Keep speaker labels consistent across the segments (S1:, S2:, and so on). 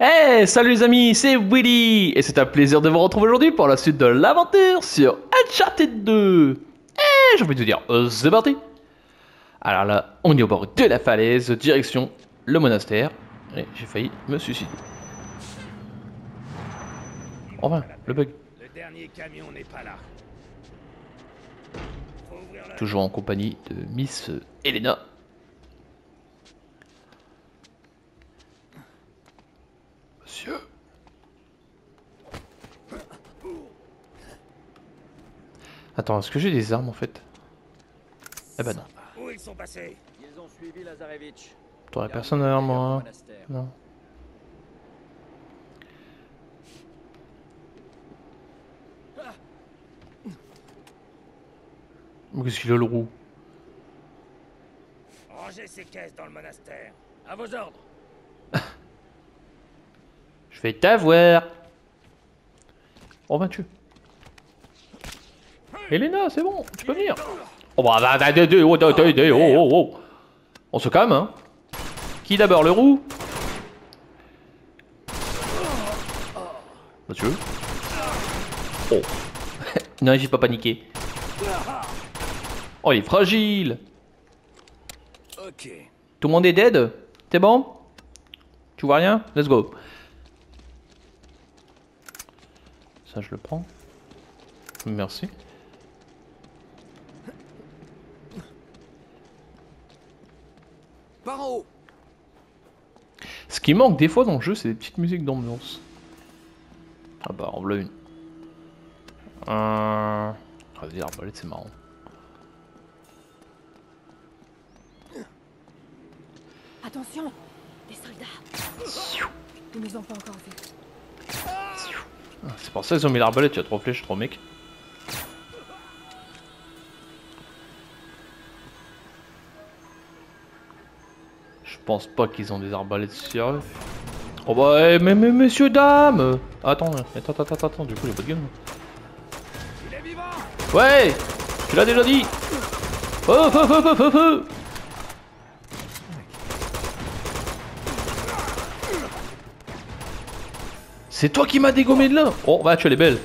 S1: Hey, salut les amis, c'est Willy et c'est un plaisir de vous retrouver aujourd'hui pour la suite de l'aventure sur Uncharted 2. Et j'ai envie de vous dire, c'est parti. Alors là, on est au bord de la falaise, direction le monastère. Et j'ai failli me suicider. Enfin, le bug.
S2: Le dernier camion n'est pas là.
S1: Toujours en compagnie de Miss Elena. Monsieur. Attends, est-ce que j'ai des armes en fait? Eh ben non.
S2: Où ils sont passés?
S3: Ils ont suivi Lazarevitch.
S1: T'aurais personne derrière moi. Non. Qu'est-ce qu'il a le roux?
S2: Rangez ces caisses dans le monastère. À vos ordres.
S1: Je vais t'avoir. Oh ben tu. Elena, c'est bon, tu peux venir. Oh bah oh. On se calme hein. Qui d'abord, le roux? Monsieur. Oh. Non, j'ai pas paniqué. Oh, il est fragile.
S2: Ok.
S1: Tout le monde est dead? T'es bon? Tu vois rien? Let's go. Ça, je le prends. Merci.
S3: Par en haut.
S1: Ce qui manque des fois dans le jeu, c'est des petites musiques d'ambiance. Ah bah, en voilà une. Vas-y, l'arbalète, c'est marrant.
S4: Attention, des soldats. Ils nous ont pas encore vus.
S1: C'est pour ça qu'ils ont mis l'arbalète, il y a 3 flèches, 3 mecs. Je pense pas qu'ils ont des arbalètes sur eux. Oh bah, mais messieurs, dames. Attends, du coup, j'ai pas de gun.
S2: Il est vivant.
S1: Ouais, tu l'as déjà dit. Feu. C'est toi qui m'as dégommé de là. Oh bah tu elle est belle.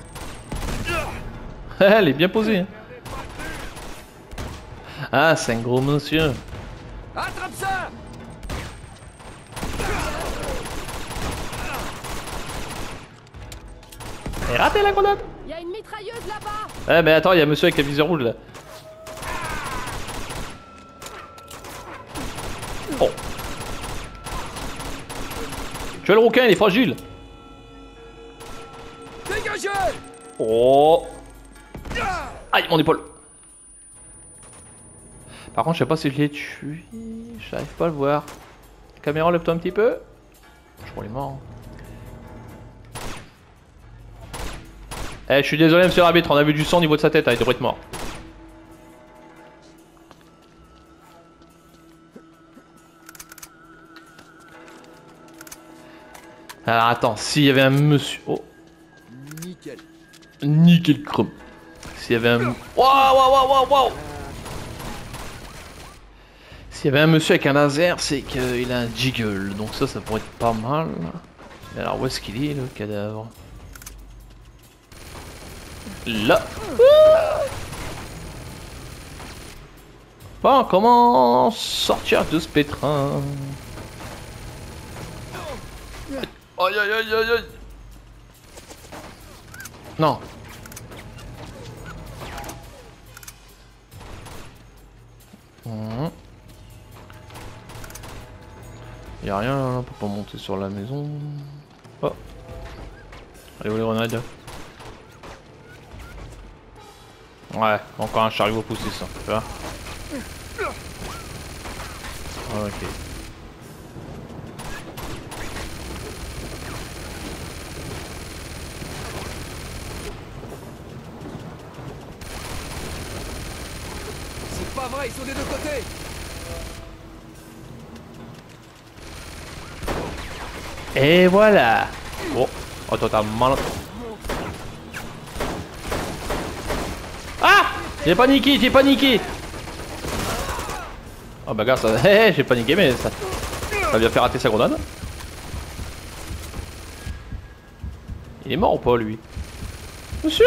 S1: Elle est bien posée hein. Ah c'est un gros monsieur.
S3: Attrape ça.
S1: Elle a raté la grenade.
S4: Il y a une mitrailleuse là-bas.
S1: Eh mais attends, il y a monsieur avec la viseur rouge là. Oh. Tu vois le rouquin, il est fragile.
S3: Dégagez.
S1: Oh. Aïe, mon épaule. Par contre, je sais pas si je l'ai tué. J'arrive pas à le voir. Caméra, lève-toi un petit peu. Je crois qu'il est mort. Eh, je suis désolé, monsieur l'arbitre, on a vu du sang au niveau de sa tête, il devrait être mort. Alors attends, s'il y avait un monsieur. Oh.
S3: Nickel.
S1: Nickel crème. S'il y avait un. Waouh. S'il y avait un monsieur avec un laser, c'est qu'il a un jiggle. Donc ça pourrait être pas mal. Mais alors où est-ce qu'il est le cadavre? Là. Bon, comment sortir de ce pétrin? Aïe. Non. Y'a rien là, on peut pas monter sur la maison. Oh. Allez où les grenades? Ouais, encore un chariot poussé ça, tu vois. Ok.
S3: C'est pas vrai, ils sont des deux côtés.
S1: Et voilà. Oh, attends, t'as mal. Ah! J'ai paniqué. Oh bah gars, ça... j'ai paniqué mais ça vient faire rater sa grenade. Il est mort ou pas lui? Monsieur?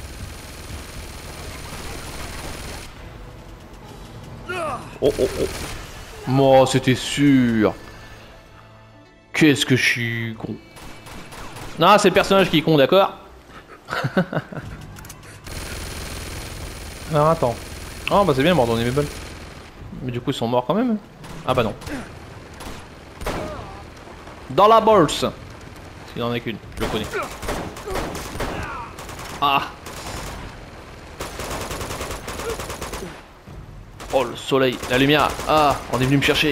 S1: Oh oh oh. Moi c'était sûr. Qu'est-ce que je suis con. Non, c'est le personnage qui est con, d'accord? Non, attends. Oh bah c'est bien, abandonner mes balles. Mais du coup ils sont morts quand même. Ah bah non. Dans la bourse. S'il n'en est qu'une, je le connais. Ah. Oh le soleil, la lumière. Ah, on est venu me chercher.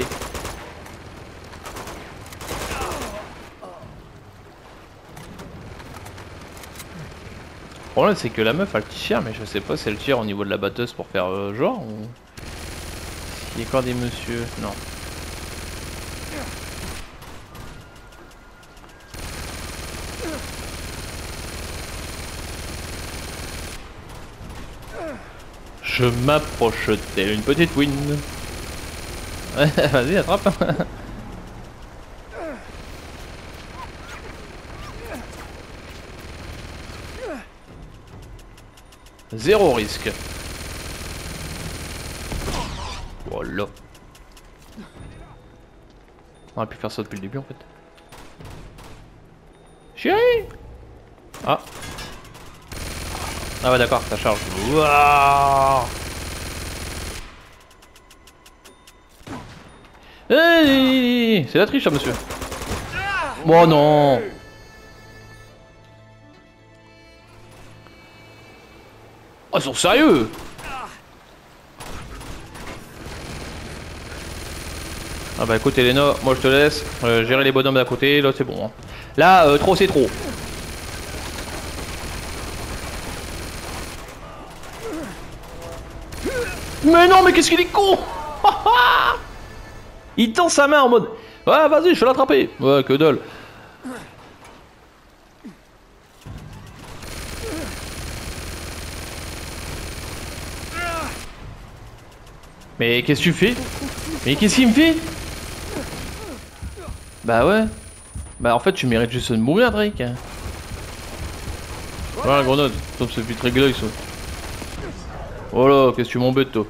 S1: Le problème c'est que la meuf elle tire, mais je sais pas si elle tire au niveau de la batteuse pour faire genre ou... Il y a encore des messieurs, non. Je m'approche telle une petite win. Ouais, vas-y, attrape. Zéro risque. Voilà. On aurait pu faire ça depuis le début en fait. Chérie. Ah. Ah ouais d'accord, ça charge. Waouh. Hey, c'est la triche, ça, monsieur. Oh non. Oh, ils sont sérieux. Ah bah écoute Elena, moi je te laisse gérer les bonhommes d'à côté, là c'est bon. Hein. Là, trop c'est trop. Mais non, mais qu'est-ce qu'il est con. Il tend sa main en mode ouais vas-y je vais l'attraper. Ouais que dalle. Mais qu'est-ce que tu fais? Mais qu'est-ce qu'il me fait? Bah ouais. Bah en fait tu mérites juste de mourir Drake. Voilà la grenade. Top ce putain régler ça. Oh là, qu'est-ce que tu m'embêtes toi?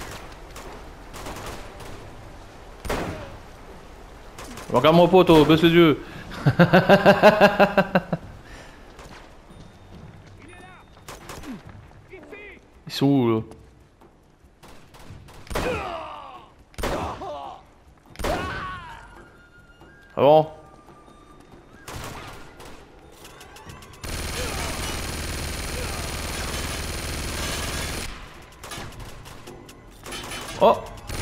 S1: Regarde-moi pas toi, baisse les yeux. Ils sont où là? Ah bon? Oh!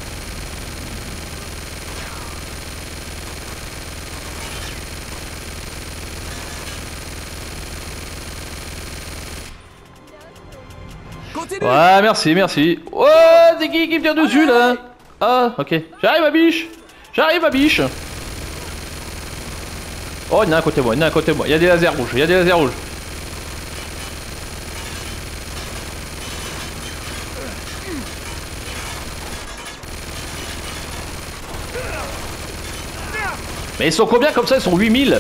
S3: Continue.
S1: Ouais, merci, merci. Oh, c'est qui me tire dessus là? Ah, ok. J'arrive ma biche. J'arrive ma biche. Oh, il y en a un à côté de moi, il y en a un à côté de moi. Il y a des lasers rouges, il y a des lasers rouges. Mais ils sont combien comme ça? Ils sont 8000.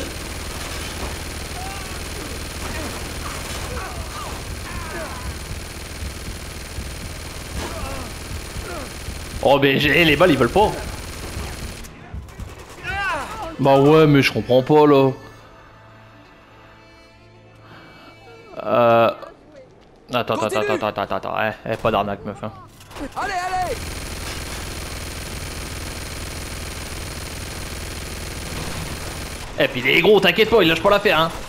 S1: Oh mais les balles ils veulent pas. Bah ouais mais je comprends pas là. Attends. Pas d'arnaque meuf hein.
S3: Allez, allez.
S1: Et puis il est gros, t'inquiète pas, il lâche pas l'affaire hein.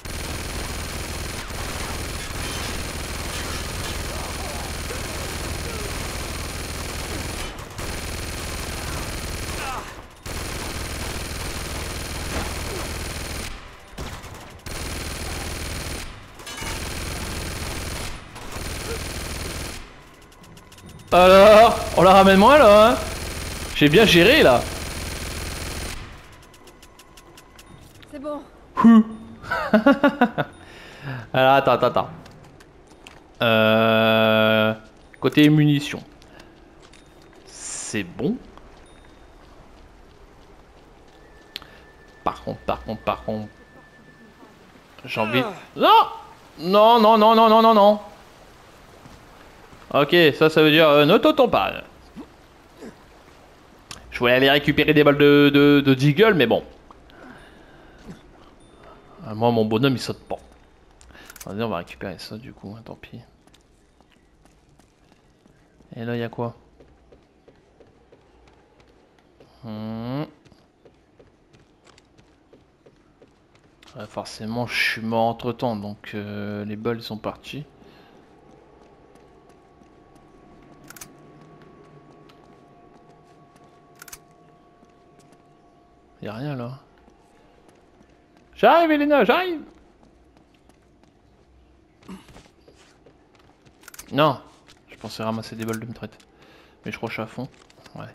S1: Alors, on la ramène moins là hein. J'ai bien géré là.
S4: C'est bon.
S1: Alors attends. Côté munitions. C'est bon. Par contre. J'ai envie... Non! Non, non, non, non, non, non, non. Ok, ça veut dire ne t'entends pas. Je voulais aller récupérer des balles de Deagle, mais bon. Moi, mon bonhomme, il saute pas. Vas-y, on va récupérer ça, du coup, tant pis. Et là, il y a quoi? Ouais, forcément, je suis mort entre temps, donc les balles sont parties. Y'a rien là. J'arrive, Elena, j'arrive! Non! Je pensais ramasser des balles de mitraillette. Mais je crois que je suis à fond. Ouais.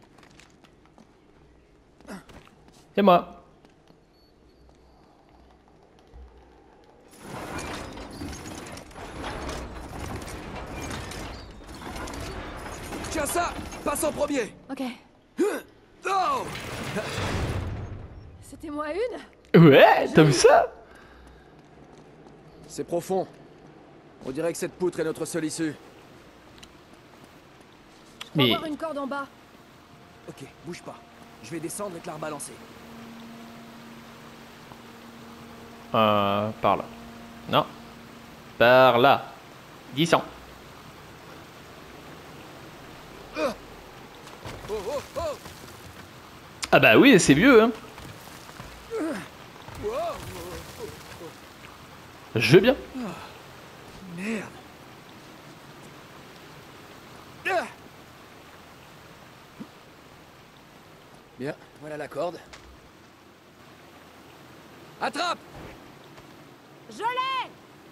S1: C'est moi!
S3: Tiens ça! Passe en premier!
S4: Ok.
S3: Oh!
S4: C'était moi une?
S1: Ouais, t'as vu ça?
S3: C'est profond. On dirait que cette poutre est notre seule issue.
S4: On va
S1: Mais...
S4: voir une corde en bas.
S3: Ok, bouge pas. Je vais descendre et te la rebalancer.
S1: Par là. Non. Par là. 10 ans.
S3: Oh, oh, oh!
S1: Ah bah oui, c'est vieux, hein.
S3: Wow.
S1: Je veux bien.
S3: Merde. Bien, voilà la corde. Attrape!
S4: Je l'ai!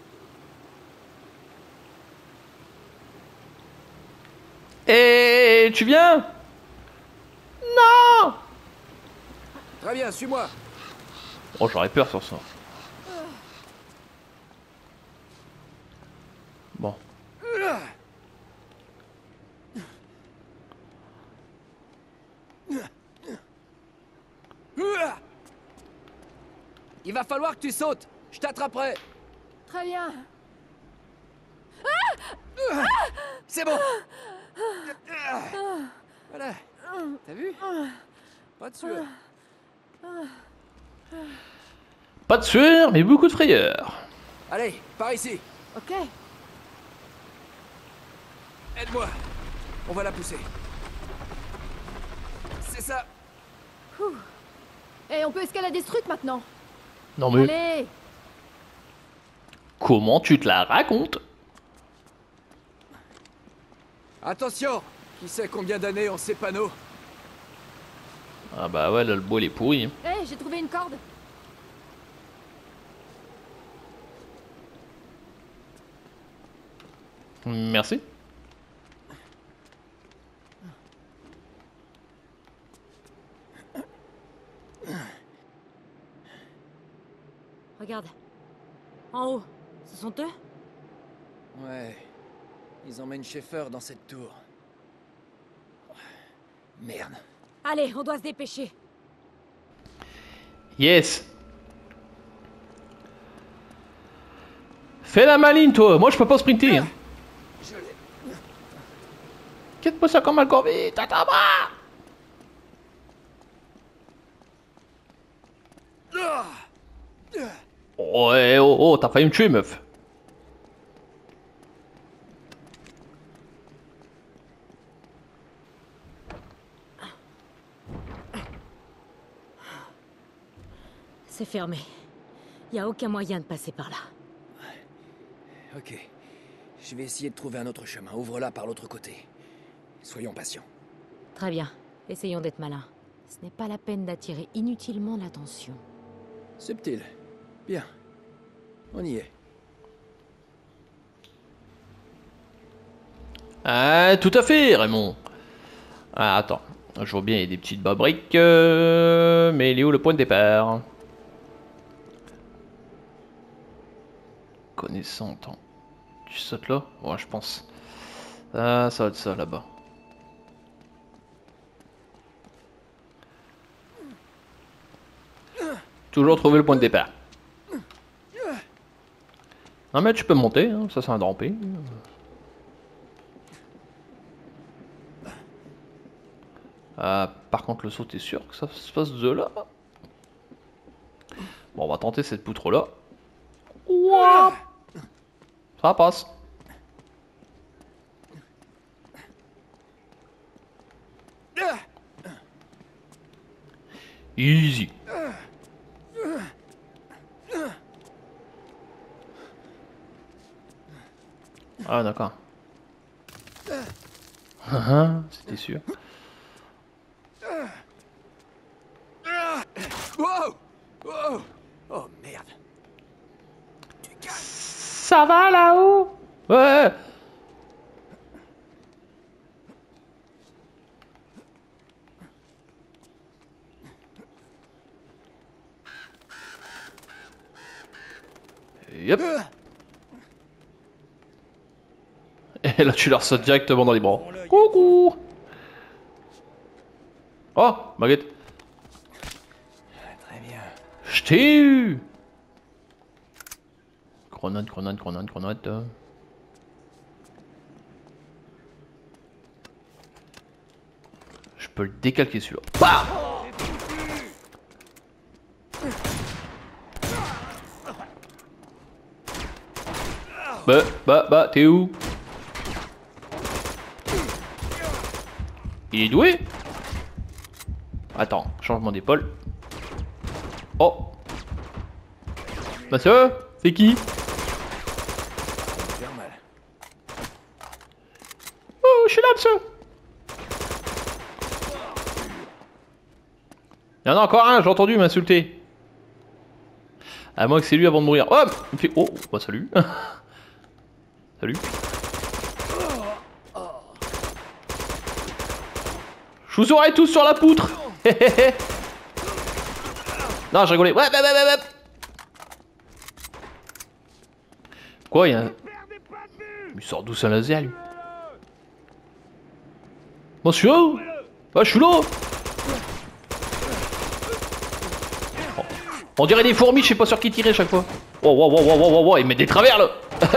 S1: Et tu viens? Non!
S3: Très bien, suis-moi.
S1: Oh, j'aurais peur sur ça. Bon.
S3: Il va falloir que tu sautes. Je t'attraperai.
S4: Très bien.
S3: C'est bon. Voilà. T'as vu? Pas de sueur.
S1: Pas de sueur, mais beaucoup de frayeur.
S3: Allez, par ici.
S4: Ok.
S3: Aide-moi. On va la pousser. C'est ça.
S4: Et on peut escalader ce truc maintenant.
S1: Non mais,
S4: Allez.
S1: comment tu te la racontes?
S3: Attention. Qui sait combien d'années ont ces panneaux?
S1: Ah bah ouais, là, le bois, il est pourri. Hein.
S4: Hé, j'ai trouvé une corde.
S1: Merci.
S5: Regarde. En haut. Ce sont eux?
S3: Ouais. Ils emmènent Schaeffer dans cette tour. Merde.
S5: Allez, on doit se dépêcher.
S1: Yes. Fais la maline, toi. Moi, je peux pas sprinter. Hein.
S3: Je l'ai.
S1: Quitte-moi ça comme un corps vite. Attends-moi. Ouais, oh, oh, t'as failli me tuer, meuf.
S5: C'est fermé. Y a aucun moyen de passer par là.
S3: Ok. Je vais essayer de trouver un autre chemin. Ouvre-la par l'autre côté. Soyons patients.
S5: Très bien. Essayons d'être malins. Ce n'est pas la peine d'attirer inutilement l'attention.
S3: Subtil. Bien. On y est.
S1: Ah, tout à fait, Raymond. Ah, attends. Je vois bien, il y a des petites babriques. Mais il est où le point de départ? Connaissant, attends. Tu sautes là? Ouais, je pense. Ah, ça va être ça, là-bas. Toujours trouver le point de départ. Non mais tu peux monter, hein. Ça c'est un rampé. Par contre le saut, t'es sûr que ça se passe de là? Bon, on va tenter cette poutre là. Ouah, ça passe. Easy. Ah d'accord. C'était sûr.
S3: Wow! Wow! Oh merde!
S1: Ça va là-haut? Ouais. Yep. Et là tu leur sautes directement dans les bras. Coucou. Oh, baguette.
S3: Très bien.
S1: Je t'ai eu. Grenade, grenade, grenade, grenade. Je peux le décalquer celui-là. Bah, t'es où? Il est doué? Attends, changement d'épaule. Oh! Monsieur? C'est qui?
S3: Faire mal.
S1: Oh, je suis là, monsieur! Il y en a encore un, j'ai entendu m'insulter. À moins que c'est lui avant de mourir. Oh! Il me fait... Oh, bah salut. Salut. Je vous aurai tous sur la poutre. Non, je rigolais. Ouais. Quoi, il y a un... Il sort d'où ça laser, lui? Monsieur? Ah, je suis là. Oh. On dirait des fourmis, je sais pas sur qui tirer chaque fois. Oh, il met des travers, là.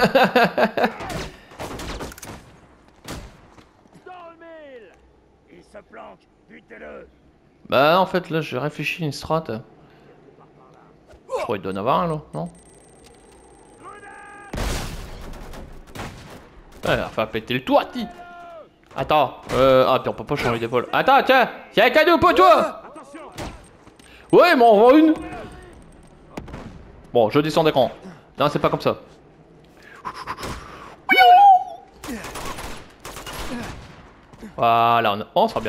S2: Il se planque, butez-le.
S1: Bah, en fait, là, j'ai réfléchi à une strat. Je crois qu'il doit en avoir un, là, non? Ouais, enfin, péter le toit, ti. Attends, ah, puis on peut pas changer d'épaule. Attends, tiens, y'a un cadeau pour toi. Ouais, il m'en envoie une. Bon, je descends d'écran. Non, c'est pas comme ça. Voilà, on sera bien.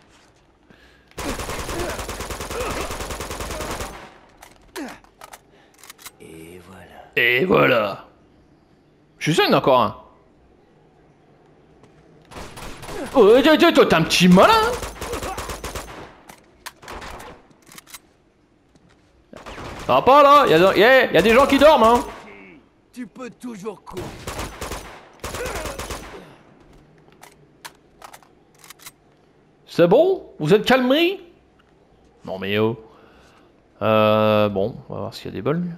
S3: Et voilà.
S1: Et voilà. Je suis sûr qu'il y en a encore un. Oh, toi, t'es un petit malin. Ça va pas là, y a des gens qui dorment, hein.
S3: Tu peux toujours courir.
S1: C'est bon? Vous êtes calmés? Non mais oh. Bon, on va voir s'il y a des bols.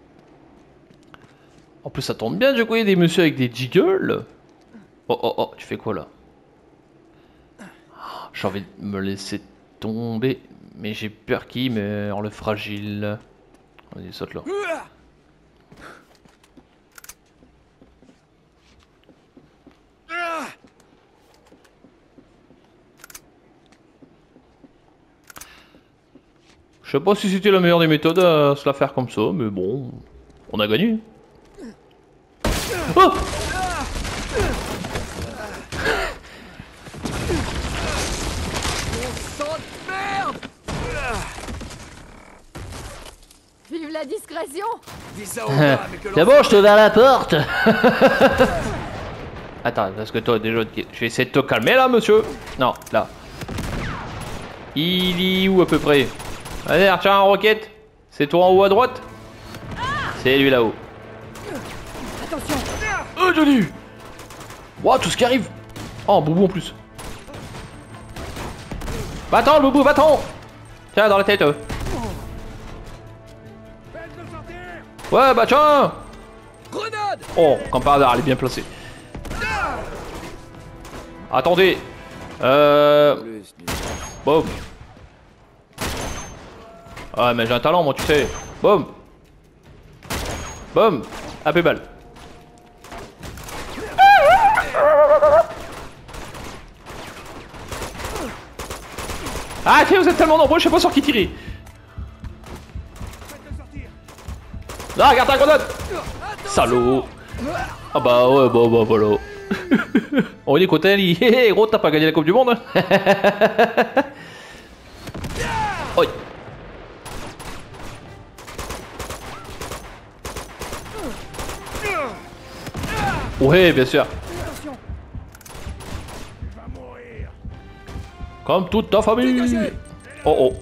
S1: En plus ça tombe bien, je connais des messieurs avec des jiggles. Oh, tu fais quoi là? J'ai envie de me laisser tomber, mais j'ai peur qu'il meure, le fragile. Vas-y, saute là. Je sais pas si c'était la meilleure des méthodes à se la faire comme ça, mais bon, on a gagné. Oh!
S4: Vive la discrétion!
S3: Dis ça au gars avec le
S1: C'est bon, je te ouvre la porte. Attends, parce que toi déjà, je vais essayer de te calmer là, monsieur. Non, là. Il est où à peu près? Allez, retire un roquette. C'est toi en haut à droite? C'est lui là-haut.
S4: Attention!
S1: Oh, Johnny! Wow, tout ce qui arrive! Oh, boubou en plus. Va-t'en, le boubou, va-t'en! Tiens, dans la tête.
S2: Faites-le sortir.
S1: Ouais, bah tiens!
S3: Grenade!
S1: Oh, comme par hasard, elle est bien placée. Attendez. Boum. Ah, mais j'ai un talent, moi, tu sais. Boum. Boum. AP balle. Ah, tiens, vous êtes tellement nombreux, je sais pas sur qui tirer. Là, regarde ta grenade. Salaud. Ah bah ouais, bah voilà. On dit côté, hé hé, gros, t'as pas gagné la Coupe du Monde. Hein. Oi. Ouais, bien sûr. Comme toute ta famille. Oh oh.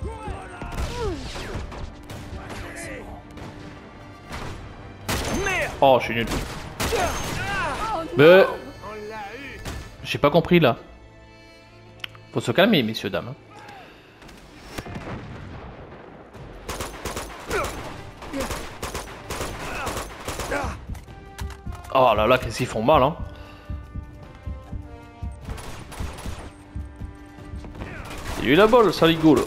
S1: Oh, je suis nul. Mais... J'ai pas compris là. Faut se calmer, messieurs, dames. Oh là là, qu'est-ce qu'ils font mal, hein. Il y a eu la balle, ça rigole.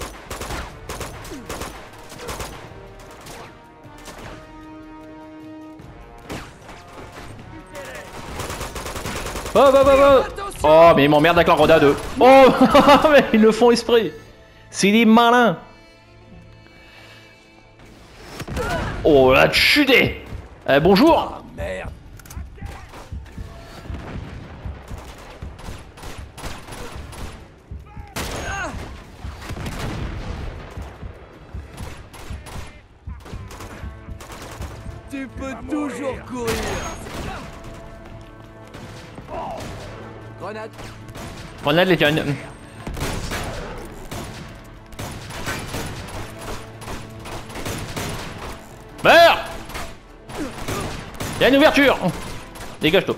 S1: Oh, mais ils m'emmerdent avec la grenade. Oh, mais ils le font exprès. C'est des malins. Oh, la chuté. Bonjour.
S3: Ah, merde. Tu peux toujours courir. Grenade.
S1: Grenade, les jeunes. Meurs. Il y a une ouverture. Dégage-toi.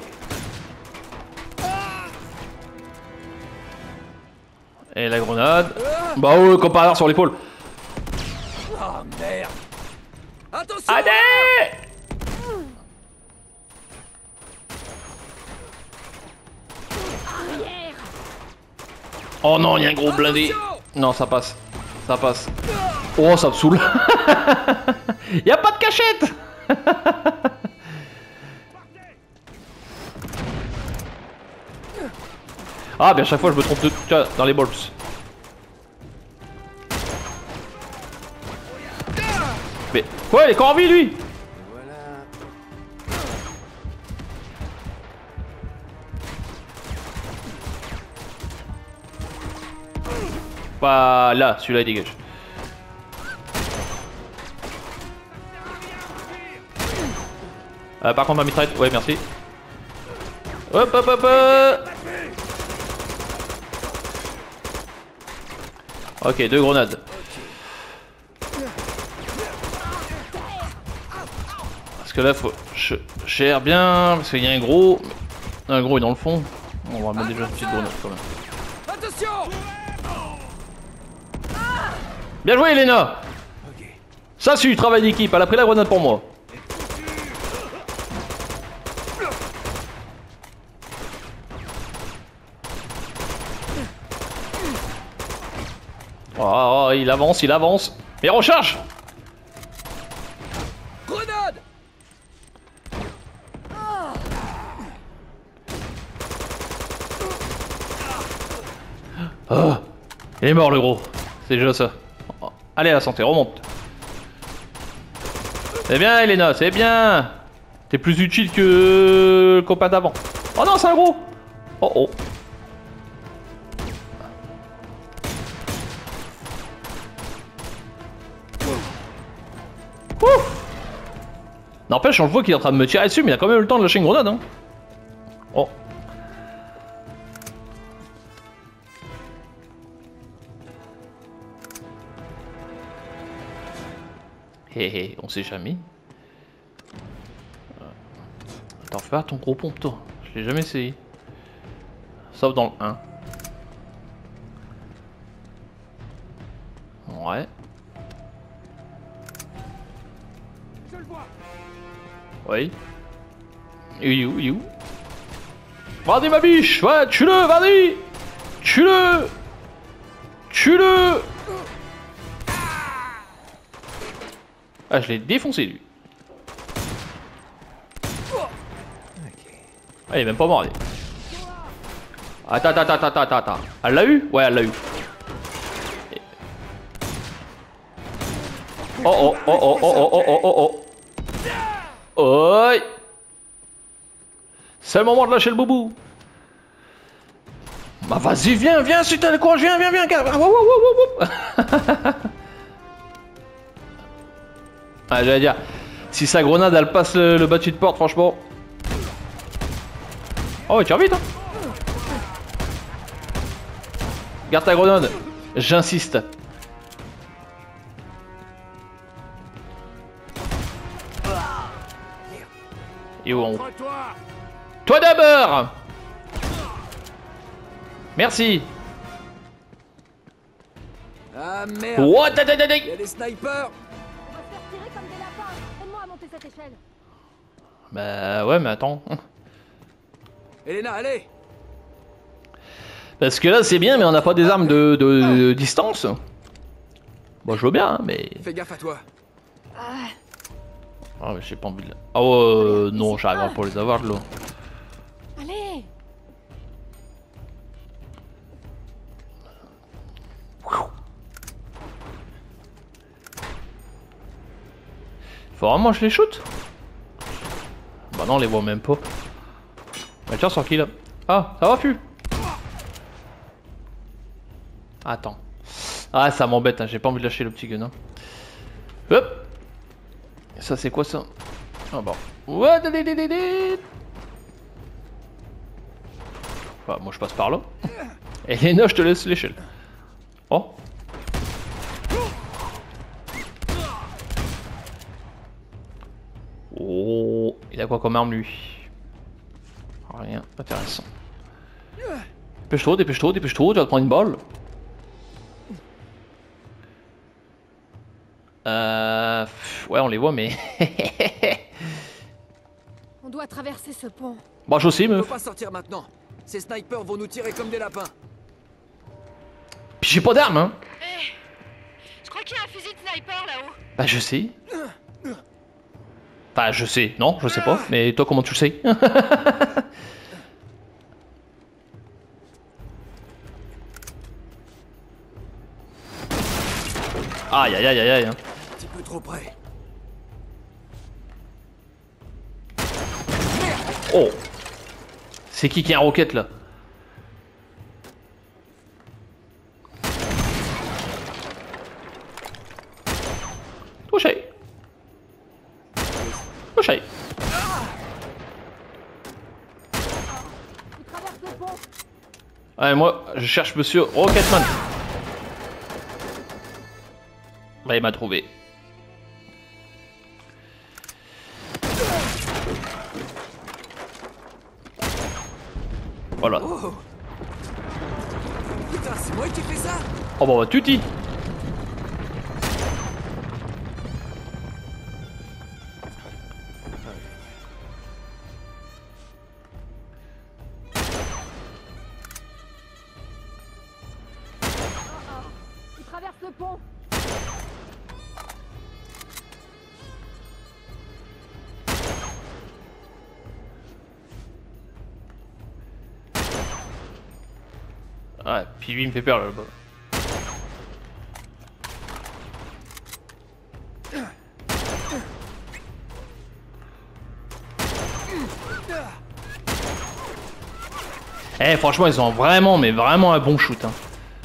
S1: Et la grenade. Bah ouais, comme par hasard sur l'épaule.
S3: Ah, merde. Attention.
S1: Allez. Oh non, il y a un gros blindé. Non, ça passe. Ça passe. Oh, ça me saoule. Il y a pas de cachette. Ah, bien chaque fois je me trompe de... Tiens, dans les balls. Mais quoi, il est encore en vie lui. Voilà, celui-là il dégage. Par contre ma mitraille, ouais merci. Hop hop hop hop. Ok, 2 grenades. Parce que là faut... Je gère bien, parce qu'il y a un gros... Un gros est dans le fond. On va mettre déjà une petite grenade quand même.
S3: Attention.
S1: Bien joué Elena. Ça c'est du travail d'équipe, elle a pris la grenade pour moi. Oh, il avance, il avance. Mais recharge.
S3: Grenade.
S1: Oh, il est mort le gros. C'est déjà ça. Allez à la santé, remonte. C'est bien Elena, c'est bien. T'es plus utile que le copain d'avant. Oh non, c'est un gros. Oh oh. Ouf. N'empêche, on le voit qu'il est en train de me tirer dessus, mais il a quand même eu le temps de lâcher une grenade. Hein. Oh. Hé hé, on sait jamais. Attends, fais pas ton gros pompe toi. Je l'ai jamais essayé. Sauf dans le 1. Ouais.
S2: Je le vois.
S1: Oui. Il est où? Il est où? Vas-y ma biche! Ouais, tue-le, vas-y! Tue-le! Tue-le! Ah, je l'ai défoncé lui. Ah, il est même pas mort. Lui. Attends. Elle l'a eu? Ouais, elle l'a eu. Oh. Oi! C'est le moment de lâcher le boubou. Bah vas-y, viens, si t'as le courage, viens. Ah, j'allais dire, si sa grenade elle passe le battu de porte, franchement. Oh, ouais, tire vite, hein. Garde ta grenade, j'insiste. Et où on... Toi d'abord. Merci.
S3: Ah merde!
S1: What?
S3: Il y a des snipers!
S4: On va se faire tirer comme des lapins. Aide-moi à monter cette échelle.
S1: Bah ouais, mais attends.
S3: Elena, allez!
S1: Parce que là c'est bien, mais on n'a pas des armes de distance. Bon, je veux bien, hein, mais...
S3: Fais gaffe à toi.
S1: Ah, mais j'ai pas envie de... Ah non, j'arriverai pas à les avoir de l'eau.
S4: Allez.
S1: Faut vraiment que je les shoot? Bah non, on les voit même pas. Bah tiens, sur qui là? Ah, ça va plus? Attends. Ah, ça m'embête, hein. J'ai pas envie de lâcher le petit gun. Hein. Hop. Ça c'est quoi ça? Ah bon. Ouais, bah, moi je passe par là. Et Elena, je te laisse l'échelle. Oh. Oh, il a quoi comme arme lui? Rien intéressant. Dépêche-toi, tu vas te prendre une balle. Ouais, on les voit, mais.
S4: On doit traverser ce pont.
S1: Bah, je sais,
S3: On peut
S1: meuf.
S3: pas sortir maintenant. Ces snipers vont nous tirer comme des lapins.
S1: Puis j'ai pas d'arme, hein.
S4: Je crois qu'il y a un fusil de sniper là-haut.
S1: Bah, je sais. Enfin, je sais. Non, je sais pas. Mais toi, comment tu le sais? Aïe, aïe, aïe, aïe, aïe.
S3: Un petit peu trop près.
S1: Oh. C'est qui a un roquette là? Touché. Touché.
S4: Il traverse le pont.
S1: Ouais, moi, je cherche monsieur Rocketman. Bah, il m'a trouvé. Voilà.
S3: Oh! Putain, c'est moi qui fais ça?
S1: Oh bah, tuti.
S4: Il traverse le pont.
S1: Ouais, puis lui il me fait peur là-bas. Eh, franchement, ils ont vraiment, mais vraiment un bon shoot. Hein.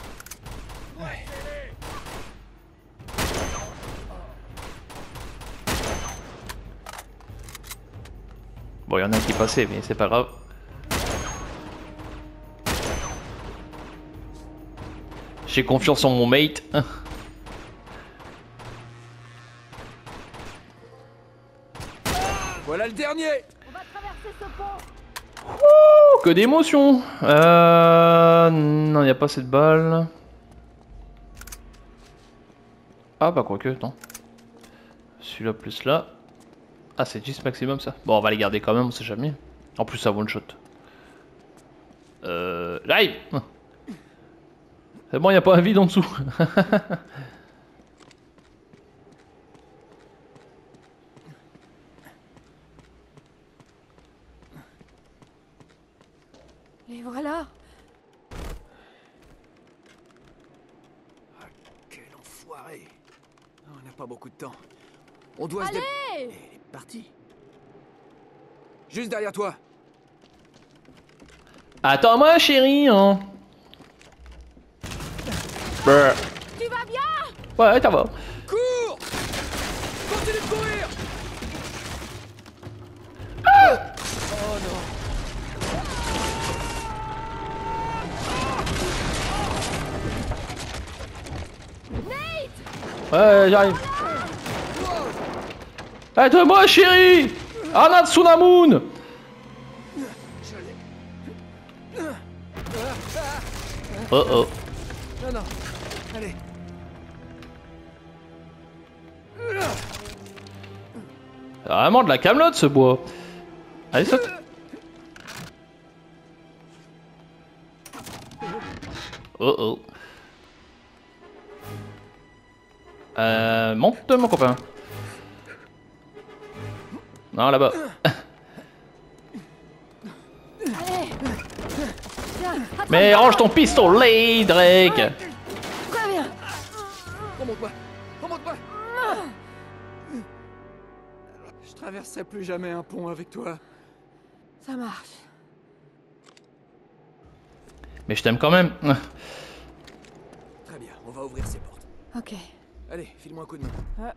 S1: Bon, il y en a un qui est passé, mais c'est pas grave. J'ai confiance en mon mate.
S3: Voilà le dernier!
S4: On va traverser ce pont.
S1: Ouh, que d'émotion. Non, il n'y a pas cette balle. Ah, bah, quoique, attends. Celui-là plus là. Ah, c'est 10 maximum ça. Bon, on va les garder quand même, on sait jamais. En plus, ça one shot. J'arrive. C'est bon, y a pas un vide en dessous.
S4: Les voilà.
S3: Ah, quel enfoiré. On n'a pas beaucoup de temps. On doit se
S4: Allez!
S3: Elle est partie. Juste derrière toi.
S1: Attends-moi, chérie. Hein. Brr.
S4: Tu vas bien?
S1: Ouais, ça va.
S3: Cours! Continue de courir! Oh non.
S1: Ouais, j'arrive. Attends-moi, chérie. Anna Tsunamoon. Oh oh.
S3: Non, non. Allez.
S1: C'est vraiment de la camelote ce bois. Allez, saute. Oh oh. Monte mon copain. Non, là-bas.
S4: Allez. Tiens, attrape.
S1: Mais range ton pistolet, Drake.
S4: Très bien.
S3: Remonte-moi. Remonte-moi. Je traverserai plus jamais un pont avec toi.
S4: Ça marche.
S1: Mais je t'aime quand même.
S3: Très bien, on va ouvrir ces portes.
S4: Ok.
S3: Allez, file-moi un coup de main.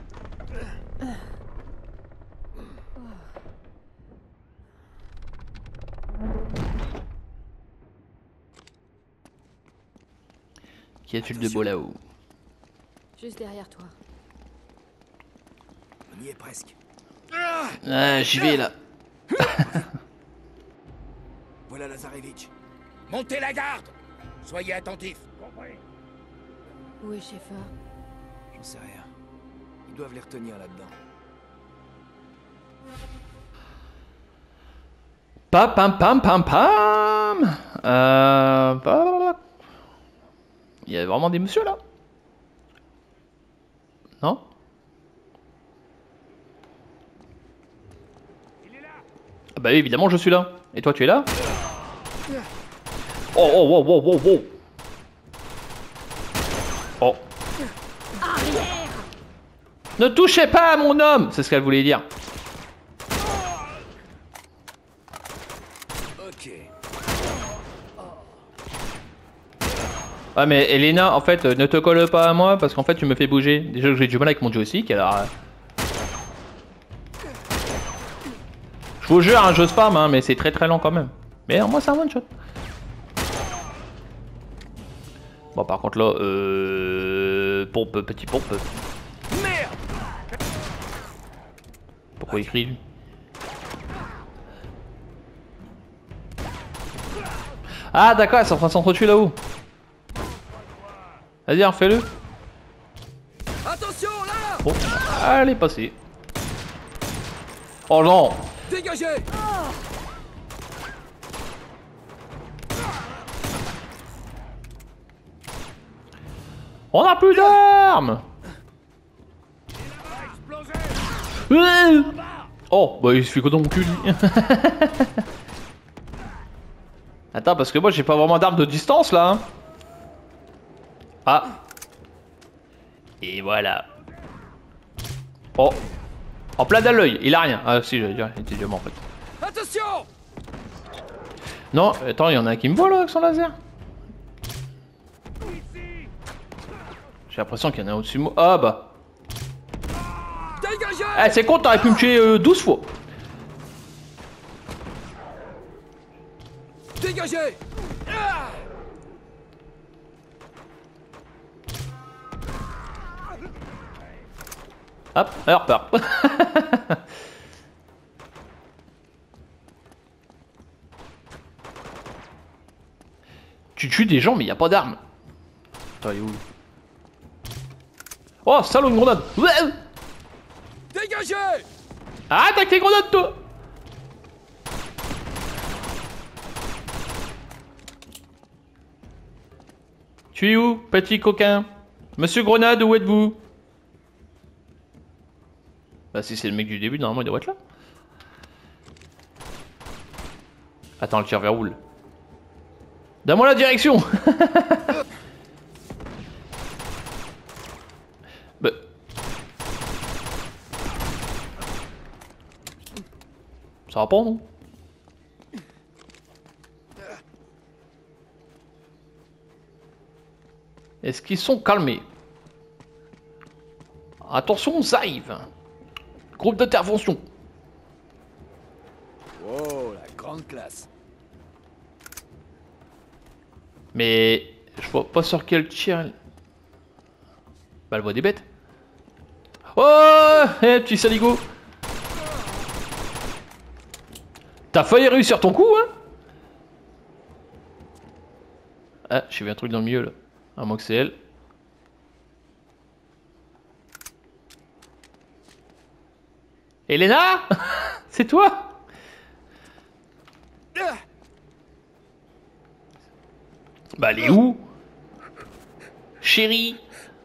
S1: Qu'y a-t-il de beau là-haut?
S4: Juste derrière toi.
S3: On y est presque.
S1: Ah, j'y vais là.
S3: Voilà Lazarevitch.
S2: Montez la garde. Soyez attentifs. Compris.
S4: Où est Schaeffer?
S3: J'en sais rien. Ils doivent les retenir là-dedans.
S1: Pam pam pam pam pam. Il y a vraiment des messieurs là? Non?
S2: Il est là.
S1: Ah bah oui, évidemment je suis là. Et toi tu es là? Oh oh oh oh oh oh. Oh. Ne touchez pas à mon homme! C'est ce qu'elle voulait dire.
S3: Ok.
S1: Ouais mais Elena, en fait, ne te colle pas à moi parce qu'en fait tu me fais bouger. Déjà que j'ai du mal avec mon joystick, alors... Je vous jure, hein, je spam, hein, mais c'est très très lent quand même. Mais moi c'est un one shot. Bon par contre là, pompe, petit pompe.
S3: Merde!
S1: Pourquoi il crie lui? Ah d'accord, ils sont en train de s'entretuer là-haut. Vas-y, refais-le.
S3: Attention, là!
S1: Bon, allez, passez. Oh non!
S3: Dégagez!
S1: On a plus d'armes! Oh, bah il se fait quoi dans mon cul lui? Attends, parce que moi j'ai pas vraiment d'armes de distance là. Hein. Ah. Et voilà. Oh. En plein dans l'œil, il a rien. Ah si, j'allais dire, il était diamant en fait.
S3: Attention!
S1: Non, attends, il y en a un qui me voit là avec son laser. J'ai l'impression qu'il y en a un au-dessus de moi. Ah bah.
S3: Dégagez!
S1: Eh, c'est con, t'aurais pu me tuer 12 fois.
S3: Dégagez! Ah!
S1: Hop, allez, repart. Tu tues des gens, mais il n'y a pas d'armes. Attends, il est où? Oh, salaud, une grenade! Ouais.
S3: Dégagez!
S1: Arrête avec tes grenades, toi! Tu es où, petit coquin? Monsieur Grenade, où êtes-vous? Bah si c'est le mec du début, normalement il devrait être là. Attends, le tir vers où? Donne-moi la direction. Bah... Ça va pas, non? Est-ce qu'ils sont calmés? Attention, ça arrive. Groupe d'intervention.
S3: Oh, la grande classe.
S1: Mais je vois pas sur quel tir. Bah, elle voit des bêtes. Oh, petit saligo. T'as failli réussir ton coup, hein? Ah, j'ai vu un truc dans le milieu là. À moins que c'est elle. Elena? C'est toi? Bah, elle est où? Chérie?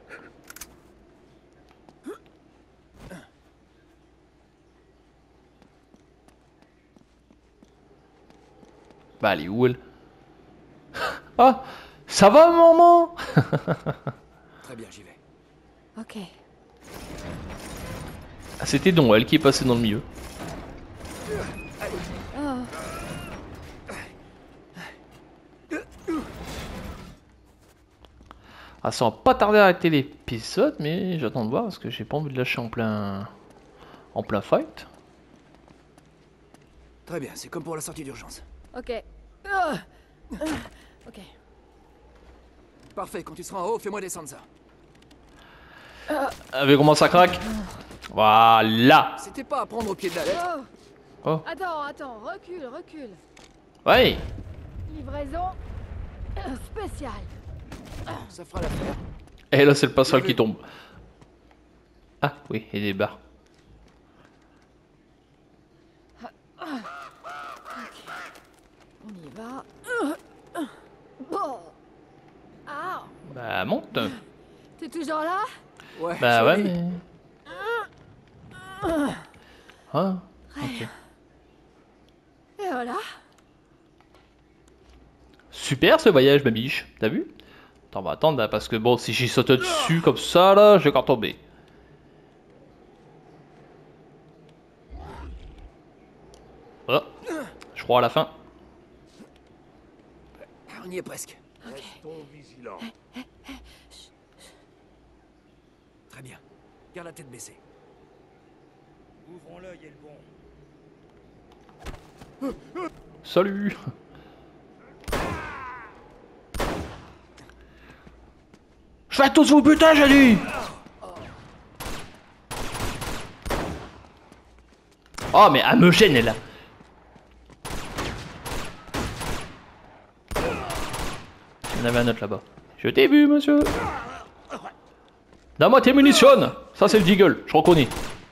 S1: Bah, elle est où, elle? Ah! Ça va, maman?
S3: Très bien, j'y vais.
S5: Ok.
S1: Ah, c'était donc elle qui est passée dans le milieu.
S5: Oh.
S1: Ah, ça va pas tarder à arrêter l'épisode, mais j'attends de voir parce que j'ai pas envie de lâcher en plein fight.
S3: Très bien, c'est comme pour la sortie d'urgence.
S4: Ok. Ok.
S3: Parfait, quand tu seras en haut, fais-moi descendre ça.
S1: Avec comment ça craque? Voilà.
S3: C'était pas à prendre au pied de la lettre.
S1: Oh.
S4: Attends, recule.
S1: Ouais.
S4: Livraison spéciale.
S3: Ça fera l'affaire.
S1: Et là, c'est le passerelle qui tombe. Ah oui, et des barres.
S4: On y va. Bon. Ah,
S1: Bah monte.
S4: t'es toujours là?
S3: Ouais,
S1: Bah ouais,
S3: joli.
S1: mais... Ah, ok.
S4: Et voilà.
S1: Super ce voyage, ma biche. T'as vu? Attends, on va attendre là, parce que bon, si j'y saute dessus comme ça, là, je vais encore tomber. Voilà. Je crois à la fin.
S3: On y est presque.
S2: Restons vigilants.
S3: Très bien. Garde la tête baissée.
S2: Ouvrons l'œil et le bon.
S1: Salut. Je vais tous au butin, j'ai dit. Oh, mais elle me gêne, elle. Il y en avait un autre là-bas. Je t'ai vu, monsieur. Donne-moi tes munitions. Ça, c'est le Deagle, je reconnais.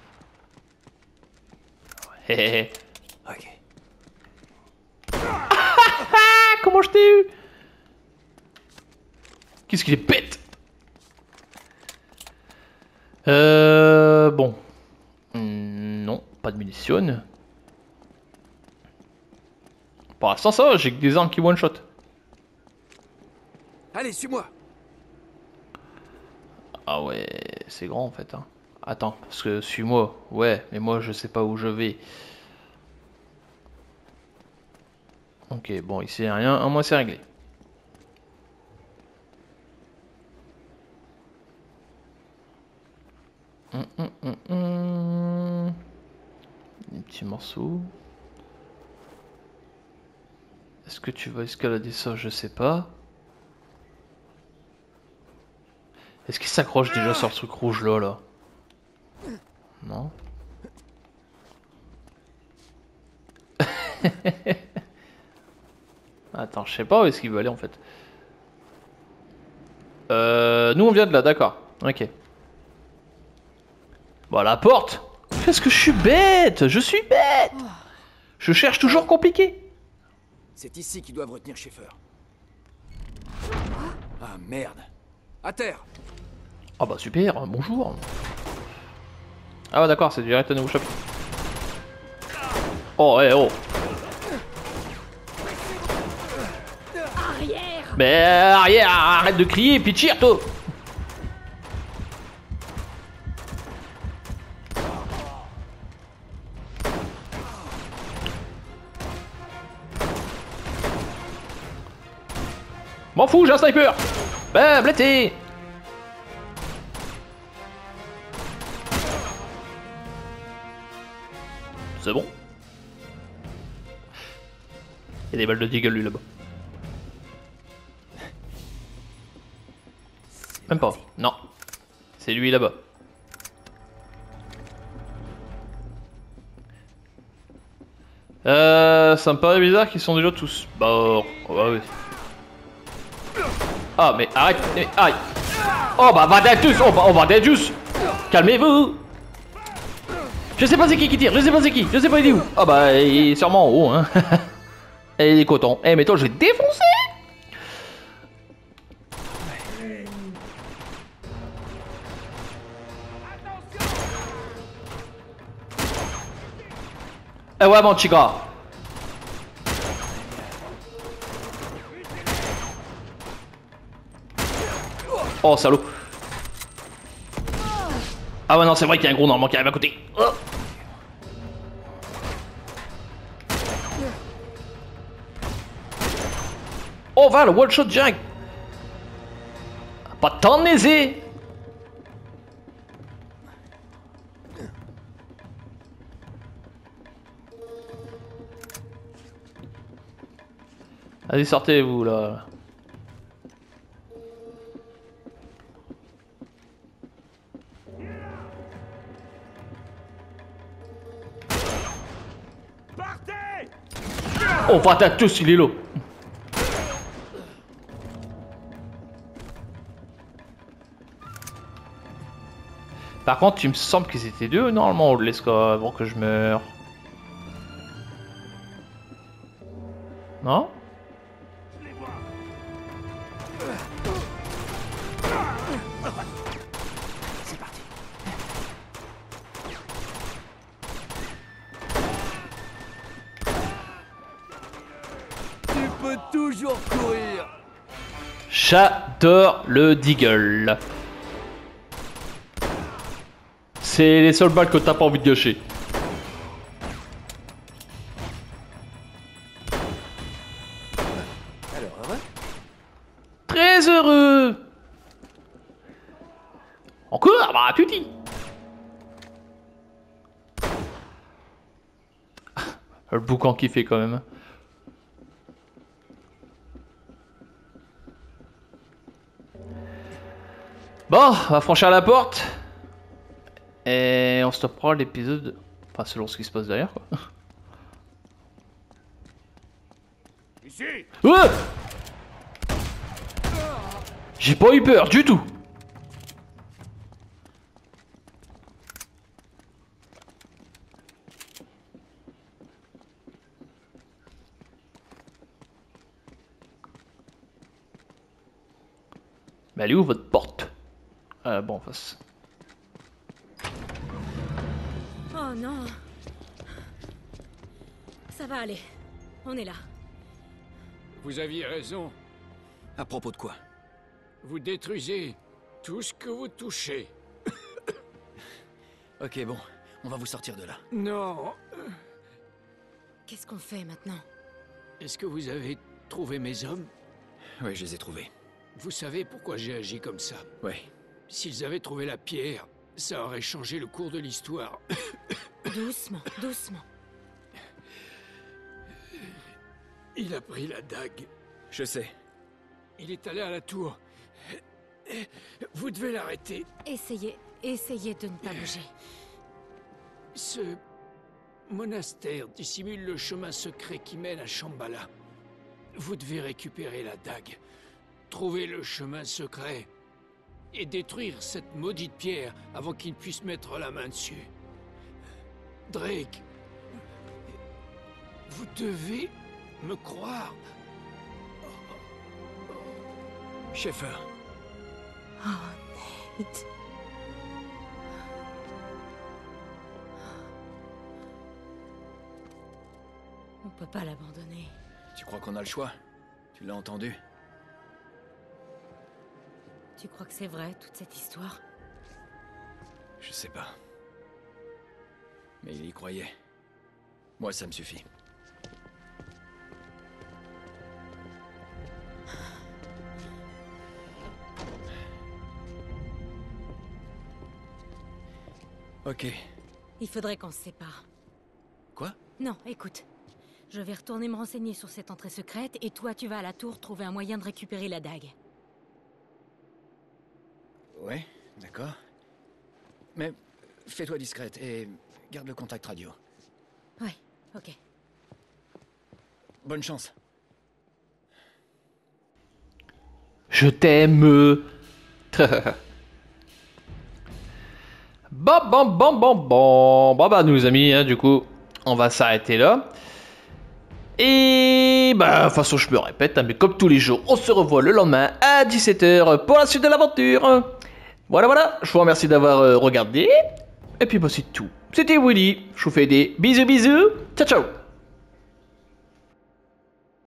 S1: Hé hé hé.
S3: Ok.
S1: Ah, comment je t'ai eu? Qu'est-ce qu'il est bête? Bon. Non, pas de munitions. Pour l'instant, ça va, j'ai que des armes qui one-shot.
S3: Allez, suis-moi.
S1: Ah ouais, c'est grand en fait. Hein. Attends, parce que suis-moi. Ouais, mais moi je sais pas où je vais. Ok, bon, ici y a rien. Un moins c'est réglé. Des petits morceaux. Est-ce que tu vas escalader ça? Je sais pas. Est-ce qu'il s'accroche déjà sur le truc rouge là? Non. Attends, je sais pas où est-ce qu'il veut aller en fait. Nous on vient de là, d'accord. Ok. Bon, la porte. Parce que je suis bête. Je suis bête. Je cherche toujours compliqué.
S3: C'est ici qu'ils doivent retenir Schaeffer. Ah merde. À terre.
S1: Ah bah super, bonjour. Ah bah d'accord, c'est direct un nouveau chapitre. Oh, ouais, oh.
S4: Arrière.
S1: Mais arrière, arrête de crier, puis tire, toi. M'en fous, j'ai un sniper. Bah, blété. C'est bon. Il y a des balles de deagle lui là-bas. Même pas. Non. C'est lui là-bas. Ça me paraît bizarre qu'ils sont déjà tous morts. Oh, bah oui. Ah mais arrête. Mais, aïe. Oh bah va tous. Oh bah tous. Calmez-vous. Je sais pas c'est qui tire. Je sais pas c'est qui. Je sais pas il est où. Ah bah il est sûrement en haut hein. Et il est coton. Eh mais toi je vais te défoncer. Eh ouais mon chica. Oh salaud. Ah ouais non c'est vrai qu'il y a un gros normand qui arrive à côté. Oh va le one shot direct. Pas de temps de niaiser. Allez sortez vous là. Oh patate tous il est là. Par contre il me semble qu'ils étaient deux normalement au l'esca avant que je meure. Non?
S3: C'est parti. Tu peux toujours courir.
S1: J'adore le deagle. C'est les seules balles que t'as pas envie de gâcher.
S3: Alors, heureux?
S1: Très heureux. Encore? Bah tu dis. Le boucan qui fait quand même. Bon, on va franchir la porte. Et on stoppera l'épisode. Enfin, selon ce qui se passe derrière, quoi.
S2: Ici.
S1: Ouais. J'ai pas eu peur du tout. Mais elle est où votre porte? Bon, en face.
S5: Oh non. Ça va aller. On est là.
S6: Vous aviez raison.
S3: À propos de quoi?
S6: Vous détruisez tout ce que vous touchez.
S3: Ok, bon. On va vous sortir de là.
S6: Non.
S5: Qu'est-ce qu'on fait maintenant?
S6: Est-ce que vous avez trouvé mes hommes?
S3: Oui, je les ai trouvés.
S6: Vous savez pourquoi j'ai agi comme ça?
S3: Ouais.
S6: S'ils avaient trouvé la pierre, ça aurait changé le cours de l'histoire.
S5: Doucement, doucement.
S6: Il a pris la dague.
S3: Je sais.
S6: Il est allé à la tour. Vous devez l'arrêter.
S5: Essayez de ne pas bouger.
S6: Ce monastère dissimule le chemin secret qui mène à Shambhala. Vous devez récupérer la dague, trouver le chemin secret et détruire cette maudite pierre avant qu'il puisse mettre la main dessus. Drake, vous devez me croire.
S3: Schaeffer,
S5: Oh, Nate. On peut pas l'abandonner.
S3: tu crois qu'on a le choix? Tu l'as entendu?
S5: Tu crois que c'est vrai, toute cette histoire?
S3: Je sais pas. Mais il y croyait. Moi, ça me suffit. Ok.
S5: Il faudrait qu'on se sépare.
S3: Quoi?
S5: Non, écoute. Je vais retourner me renseigner sur cette entrée secrète et toi tu vas à la tour trouver un moyen de récupérer la dague.
S3: Ouais, d'accord. Mais fais-toi discrète et garde le contact radio.
S5: Ouais, ok.
S3: Bonne chance.
S1: Je t'aime. Bon, bah nous amis, hein, du coup, on va s'arrêter là. Et bah, de toute façon, je me répète, hein, mais comme tous les jours, on se revoit le lendemain à 17h pour la suite de l'aventure. Voilà, je vous remercie d'avoir regardé. Et puis bah, c'est tout. C'était Willy, je vous fais des bisous. Ciao, ciao.